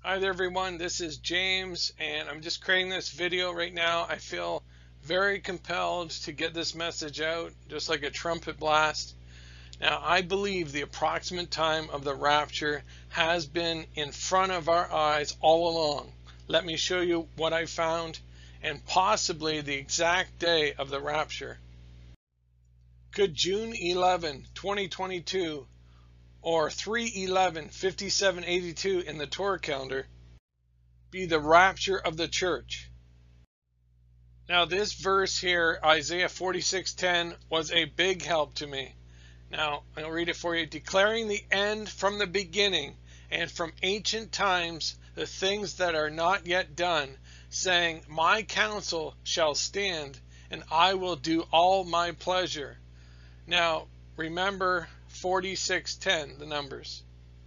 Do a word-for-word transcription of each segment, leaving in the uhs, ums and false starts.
Hi there everyone, this is James and I'm just creating this video right now. I feel very compelled to get this message out just like a trumpet blast. Now I believe the approximate time of the rapture has been in front of our eyes all along. Let me show you what I found and possibly the exact day of the rapture. Could June eleventh, twenty twenty-two or three eleven fifty-seven eighty-two in the Torah calendar be the rapture of the church? Now this verse here, Isaiah forty-six ten, was a big help to me. Now I'll read it for you. Declaring the end from the beginning and from ancient times the things that are not yet done, saying, my counsel shall stand and I will do all my pleasure. Now remember forty-six ten, the numbers.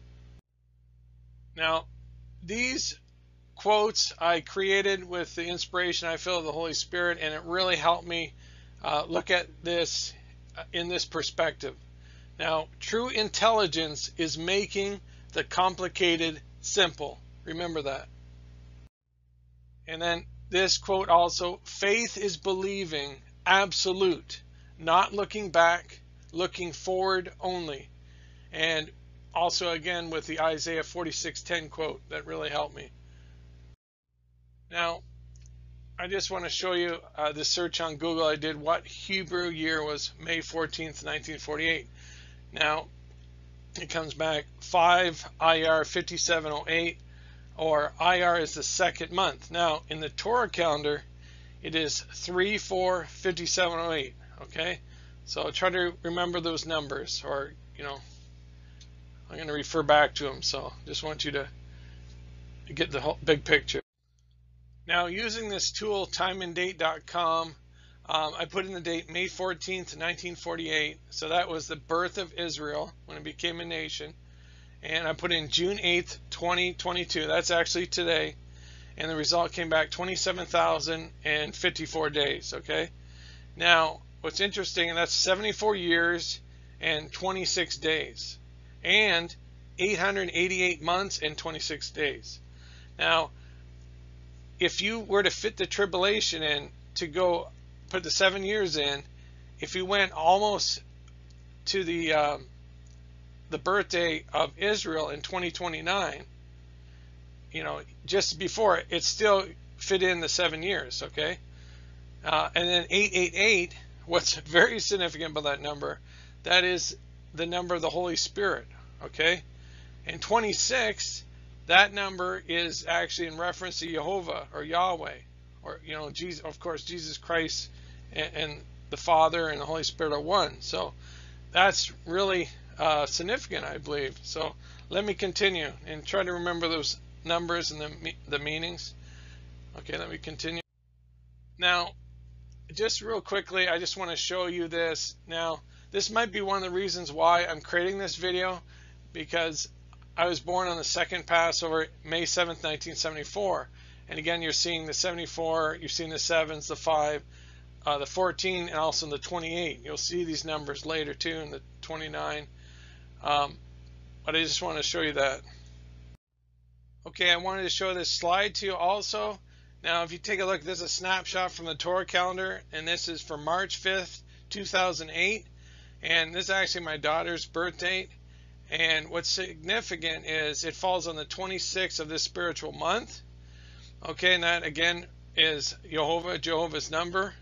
Now these quotes I created with the inspiration I feel of the Holy Spirit, and it really helped me uh, look at this in this perspective. Now, true intelligence is making the complicated simple. Remember that. And then this quote also, faith is believing absolute, not looking back, looking forward only. And also again with the Isaiah forty-six ten quote that really helped me. Now, I just want to show you uh, the search on Google I did. What Hebrew year was May fourteenth, nineteen forty-eight? Now, it comes back five I R fifty-seven oh eight, or I R is the second month. Now, in the Torah calendar, it is three four fifty-seven oh eight, okay? So try to remember those numbers, or, you know, I'm going to refer back to them. So just want you to get the whole big picture. Now, using this tool, time and date dot com, um, I put in the date May fourteenth, nineteen forty-eight. So that was the birth of Israel when it became a nation. And I put in June eighth, twenty twenty-two. That's actually today. And the result came back twenty-seven thousand fifty-four days. Okay. Now, what's interesting, and that's seventy-four years and twenty-six days. And eight hundred eighty-eight months and twenty-six days. Now, if you were to fit the tribulation in to go put the seven years in, if you went almost to the um, the birthday of Israel in twenty twenty-nine, you know, just before, it still fit in the seven years, okay? Uh, and then eight eight eight, what's very significant about that number, that is the number of the Holy Spirit, okay? And twenty-six, that number is actually in reference to Jehovah or Yahweh, or, you know, Jesus, of course, Jesus Christ and, and the Father and the Holy Spirit are one. So that's really uh, significant, I believe. So let me continue and try to remember those numbers and the, the meanings. Okay, let me continue. Now, just real quickly, I just want to show you this. Now, this might be one of the reasons why I'm creating this video, because I was born on the second Passover, May seventh, nineteen seventy-four. And again, you're seeing the seventy-four, you're seeing the sevens, the five, uh, the fourteen, and also the twenty-eight. You'll see these numbers later too, in the twenty-nine. Um, but I just want to show you that. Okay, I wanted to show this slide to you also. Now, if you take a look, this is a snapshot from the Torah calendar, and this is for March fifth, two thousand eight. And this is actually my daughter's birth date. And what's significant is it falls on the twenty-sixth of this spiritual month. Okay, and that again is Jehovah, Jehovah's number,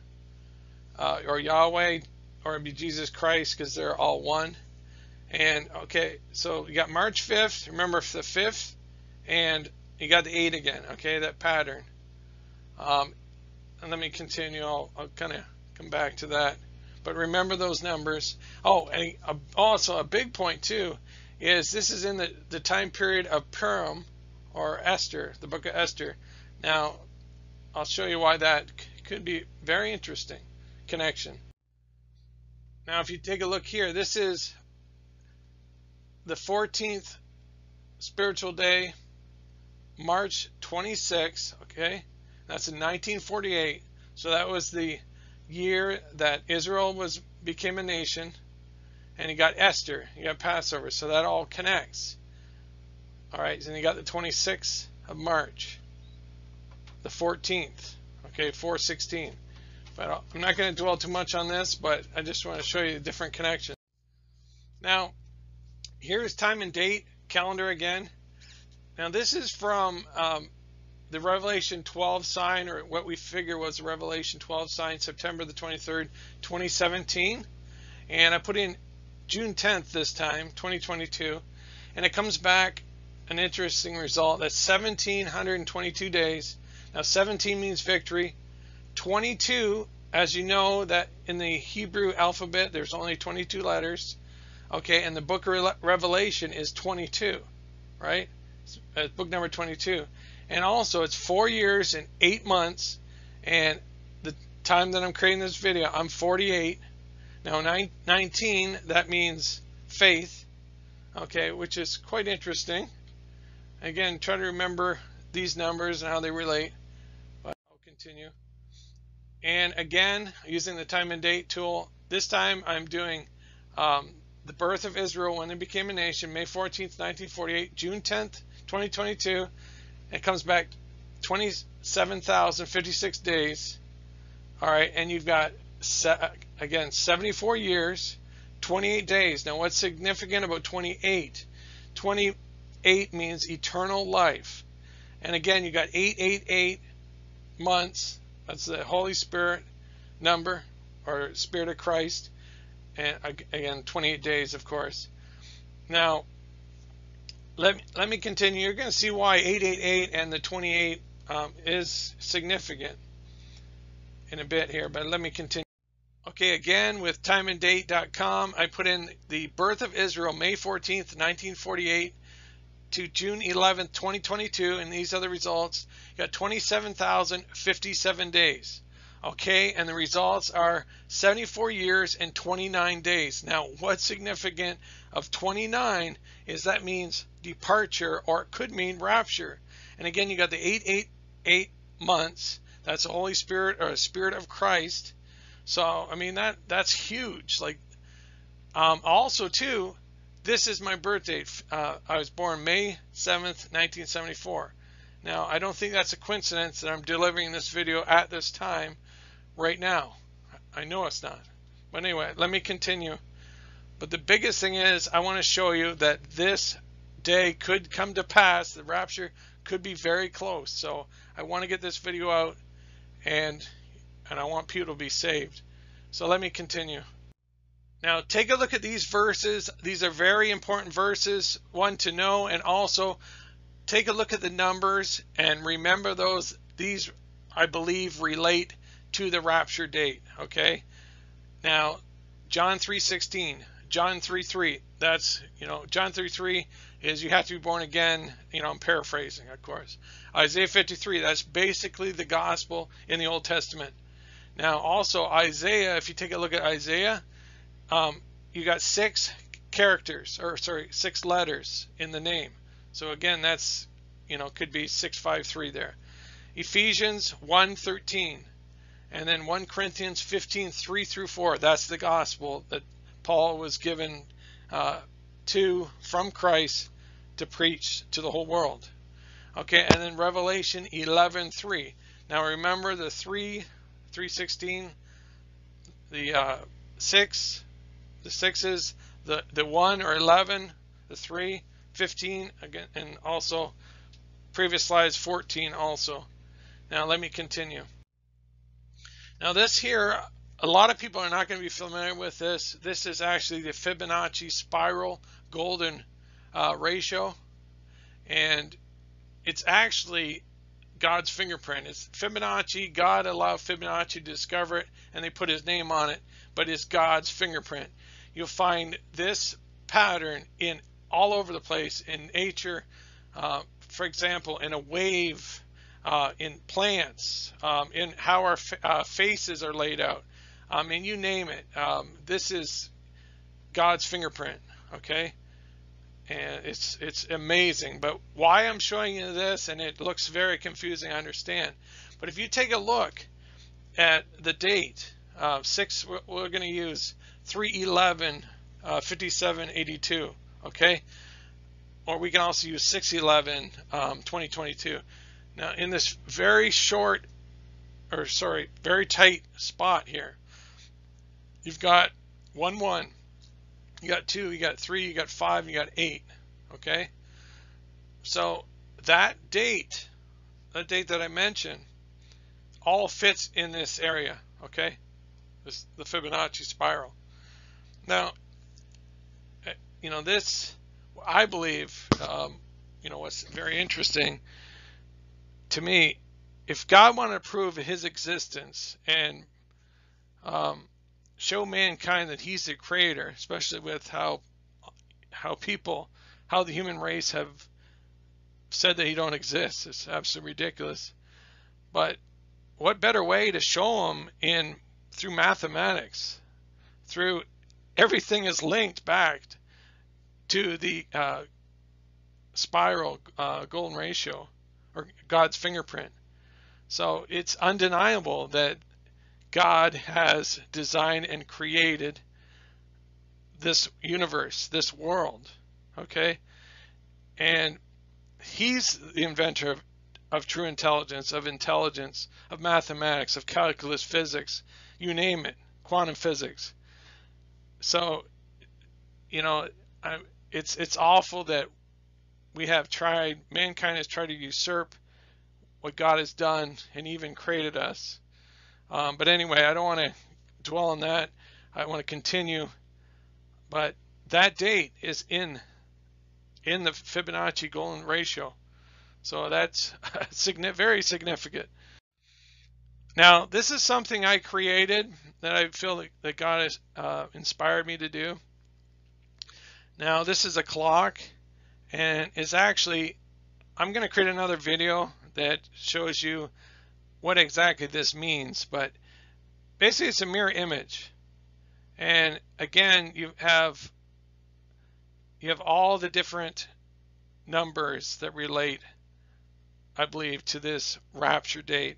uh, or Yahweh, or it'd be Jesus Christ, because they're all one. And okay, so you got March fifth, remember the fifth, and you got the eight again, okay, that pattern. Um, and let me continue, I'll, I'll kind of come back to that. But remember those numbers. Oh, and also a big point too is this is in the, the time period of Purim, or Esther, the book of Esther. Now, I'll show you why that could be very interesting connection. Now, if you take a look here, this is the fourteenth spiritual day, March twenty-sixth, okay? That's in nineteen forty-eight. So that was the year that Israel was became a nation, and you got Esther, you got Passover, so that all connects. All right, and you got the twenty-sixth of March, the fourteenth, okay, four sixteen. But I'm not going to dwell too much on this, but I just want to show you the different connections. Now, here's time and date calendar again. Now, this is from um, the Revelation twelve sign, or what we figure was the Revelation twelve sign, September the twenty-third, twenty seventeen. And I put in June tenth this time, twenty twenty-two. And it comes back an interesting result. That's one thousand seven hundred twenty-two days. Now, seventeen means victory. twenty-two, as you know, that in the Hebrew alphabet, there's only twenty-two letters. Okay, and the book of Revelation is twenty-two, right? It's book number twenty-two. And also, it's four years and eight months. And the time that I'm creating this video, I'm forty-eight. Now, nine, nineteen, that means faith. Okay, which is quite interesting. Again, try to remember these numbers and how they relate. But I'll continue. And again, using the time and date tool, this time I'm doing um, the birth of Israel when they became a nation, May fourteenth, nineteen forty-eight, June tenth, twenty twenty-two. It comes back twenty-seven thousand fifty-six days. All right, and you've got, again, seventy-four years, twenty-eight days. Now, what's significant about twenty-eight? twenty-eight means eternal life. And again, you got eight eight eight months. That's the Holy Spirit number, or Spirit of Christ. And again, twenty-eight days, of course. Now, let me, let me continue. You're going to see why eight eight eight and the twenty-eight um, is significant in a bit here, but let me continue. Okay, again, with time and date dot com, I put in the birth of Israel, May fourteenth, nineteen forty-eight to June eleventh, twenty twenty-two, and these are the results. You got twenty-seven thousand fifty-seven days. Okay, and the results are seventy-four years and twenty-nine days. Now, what's significant of twenty-nine is that means departure, or it could mean rapture. And again, you got the eight eight eight months. That's the Holy Spirit, or Spirit of Christ. So, I mean, that that's huge. Like, um, also, too, this is my birth date. Uh, I was born May seventh, nineteen seventy-four. Now, I don't think that's a coincidence that I'm delivering this video at this time right now. I know it's not. But anyway, let me continue. But the biggest thing is, I want to show you that this day could come to pass. The rapture could be very close. So I want to get this video out, and and I want people to be saved. So let me continue. Now, take a look at these verses. These are very important verses, one to know, and also take a look at the numbers and remember those. These, I believe, relate to the rapture date. Okay. Now, John three sixteen, John three three. That's, you know, John three three is you have to be born again. You know, I'm paraphrasing, of course. Isaiah fifty-three. That's basically the gospel in the Old Testament. Now, also Isaiah. If you take a look at Isaiah, um, you got six characters, or sorry, six letters in the name. So again, that's, you know, could be six five three there. Ephesians one thirteen, and then First Corinthians fifteen three through four. That's the gospel that Paul was given uh, to from Christ to preach to the whole world. Okay, and then Revelation eleven three. Now remember the three, three sixteen, the uh, six, the sixes, the the one or eleven, the three, fifteen again, and also previous slides fourteen also. Now let me continue. Now this here, a lot of people are not going to be familiar with this. This is actually the Fibonacci spiral golden uh, ratio, and it's actually God's fingerprint. It's Fibonacci. God allowed Fibonacci to discover it, and they put his name on it, but it's God's fingerprint. You'll find this pattern in all over the place in nature. Uh, for example, in a wave, uh, in plants, um, in how our uh, faces are laid out. I mean, you name it. Um, this is God's fingerprint, okay? And it's it's amazing. But why I'm showing you this, and it looks very confusing, I understand. But if you take a look at the date, uh, six, we're, we're going to use three eleven fifty-seven eighty-two, okay? or we can also use six eleven um, twenty twenty-two. Now in this very short, or sorry, very tight spot here, you've got one one, you got two, you got three, you got five, you got eight. Okay, so that date, that date that I mentioned, all fits in this area. Okay, this the Fibonacci spiral. Now, you know, this, I believe, um, you know, what's very interesting to me, if God wanted to prove his existence and um, show mankind that he's the creator, especially with how how people, how the human race have said that he don't exist, it's absolutely ridiculous. But what better way to show him in through mathematics, through everything is linked back to the uh, spiral uh, golden ratio, or God's fingerprint. So it's undeniable that God has designed and created this universe, this world, okay? And he's the inventor of, of true intelligence, of intelligence, of mathematics, of calculus, physics, you name it, quantum physics. So, you know, I, it's it's awful that we have tried, mankind has tried to usurp what God has done and even created us. Um, but anyway, I don't want to dwell on that. I want to continue. But that date is in in the Fibonacci golden ratio. So that's very significant. Now, this is something I created that I feel that, that God has uh, inspired me to do. Now, this is a clock, and it's actually, I'm going to create another video that shows you what exactly this means, but basically it's a mirror image. And again, you have you have all the different numbers that relate, I believe, to this rapture date.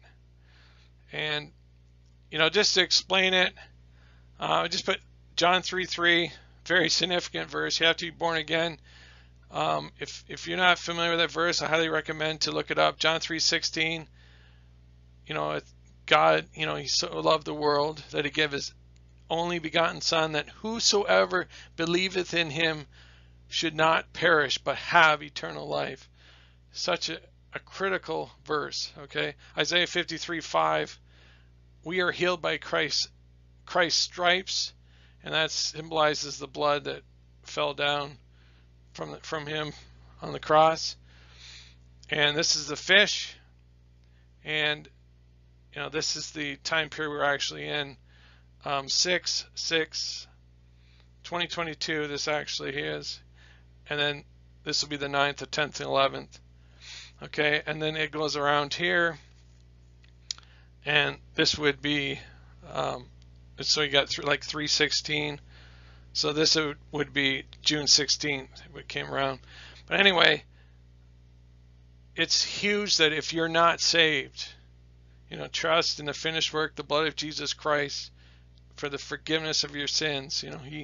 And you know, just to explain it, uh, just put John three three, very significant verse. You have to be born again. Um, if if you're not familiar with that verse, I highly recommend to look it up. John three sixteen. You know, God, you know, he so loved the world that he gave his only begotten Son, that whosoever believeth in him should not perish but have eternal life. Such a, a critical verse. Okay, Isaiah fifty-three five. We are healed by Christ, Christ's stripes, and that symbolizes the blood that fell down from from him on the cross. And this is the fish, and you know, this is the time period we're actually in. Um, six six twenty twenty-two. This actually is, and then this will be the ninth, the tenth, and eleventh. Okay, and then it goes around here, and this would be um, so you got through like three sixteen. So this would, would be June sixteenth. It came around, but anyway, it's huge that if you're not saved, you know, trust in the finished work, the blood of Jesus Christ, for the forgiveness of your sins. You know, he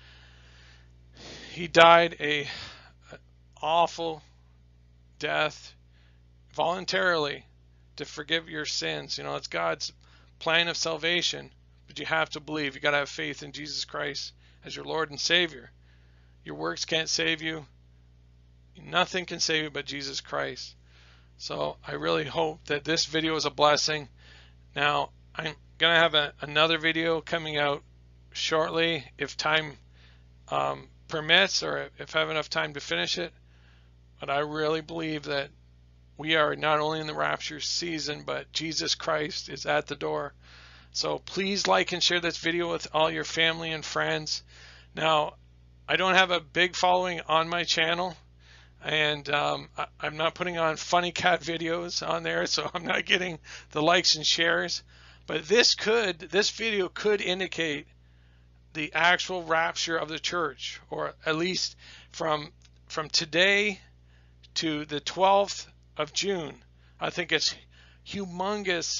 he died a, a awful death voluntarily to forgive your sins. You know, it's God's plan of salvation, but you have to believe. You got to have faith in Jesus Christ as your Lord and Savior. Your works can't save you. Nothing can save you but Jesus Christ. So I really hope that this video is a blessing. Now, I'm going to have a, another video coming out shortly if time um, permits, or if I have enough time to finish it. But I really believe that we are not only in the rapture season, but Jesus Christ is at the door. So please like and share this video with all your family and friends. Now, I don't have a big following on my channel, and um, I, I'm not putting on funny cat videos on there, so I'm not getting the likes and shares. But this could, this video could indicate the actual rapture of the church, or at least from from today to the twelfth of June. I think it's humongous,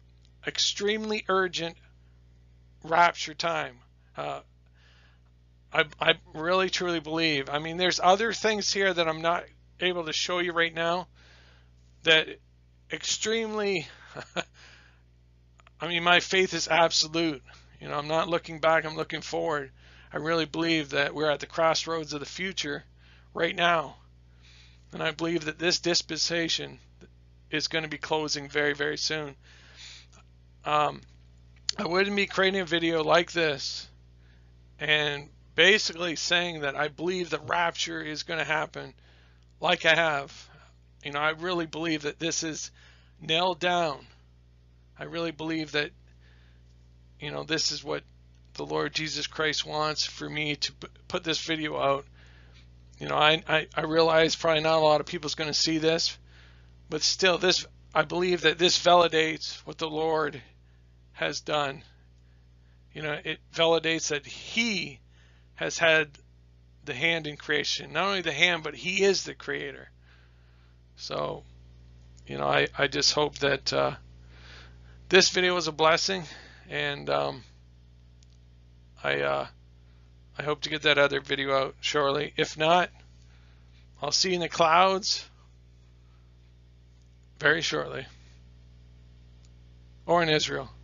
extremely urgent rapture time. Uh, I, I really truly believe. I mean, there's other things here that I'm not able to show you right now that extremely, I mean, my faith is absolute. You know, I'm not looking back, I'm looking forward. I really believe that we're at the crossroads of the future right now. And I believe that this dispensation is going to be closing very, very soon. Um, I wouldn't be creating a video like this and basically saying that I believe the rapture is going to happen like I have. You know, I really believe that this is nailed down. I really believe that, you know, this is what the Lord Jesus Christ wants for me to put this video out. You know, I, I, I realize probably not a lot of people's going to see this, but still, this, I believe that this validates what the Lord has done. You know, it validates that He has had the hand in creation. Not only the hand, but He is the creator. So, you know, I, I just hope that uh, this video was a blessing, and um, I uh, I hope to get that other video out shortly. If not, I'll see you in the clouds very shortly, or in Israel.